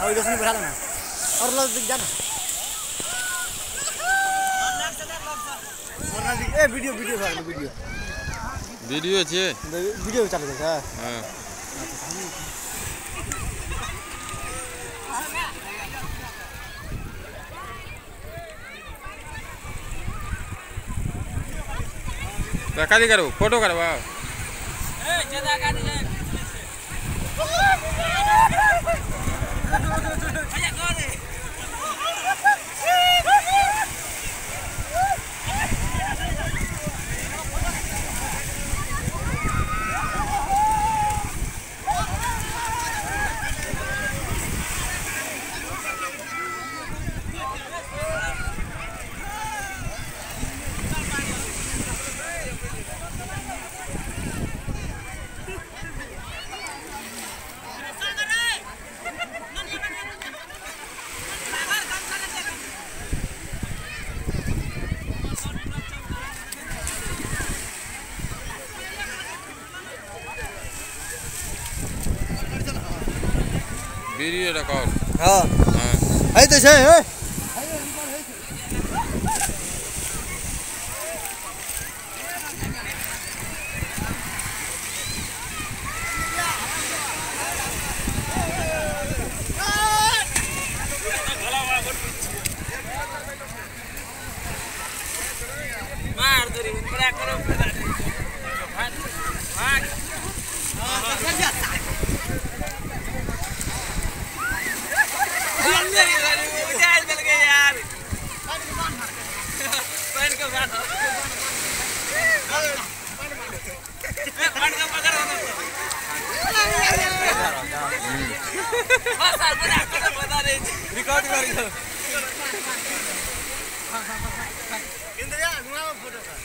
और इधर से बढ़ा देना और लग दिख जाना और ना ए वीडियो वीडियो भाग वीडियो वीडियो छे वीडियो चालू है हां रखाली करो फोटो करवा ए ज्यादा गाड़ी है वीडियो रिकॉर्ड हां हां है तो छै है मार दरी बड़ा करो भाग भाग रिकॉर्ड कर इंद्रिया घुमाओ फोटो का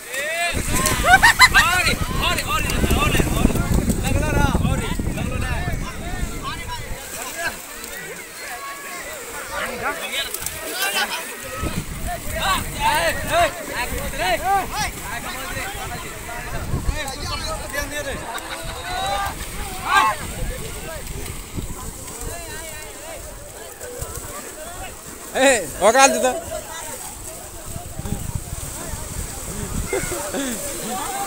और लगला रहा और लगलो ना ए वकाल दे